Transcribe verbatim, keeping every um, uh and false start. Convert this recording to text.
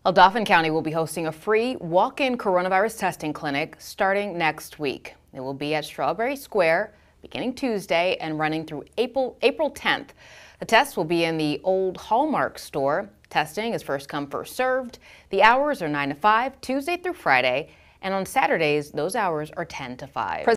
Well, Dauphin County will be hosting a free walk-in coronavirus testing clinic starting next week. It will be at Strawberry Square beginning Tuesday and running through April, April tenth. The test will be in the old Hallmark store. Testing is first come, first served. The hours are nine to five, Tuesday through Friday, and on Saturdays, those hours are ten to five.